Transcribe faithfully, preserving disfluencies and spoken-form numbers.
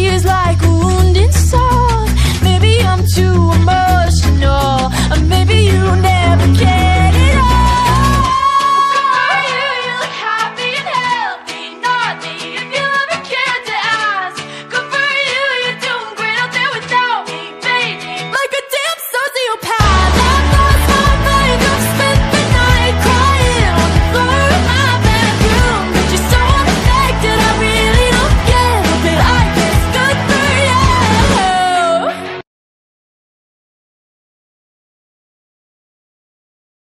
feels like a wounded soul. Maybe I'm too emotional, or maybe you never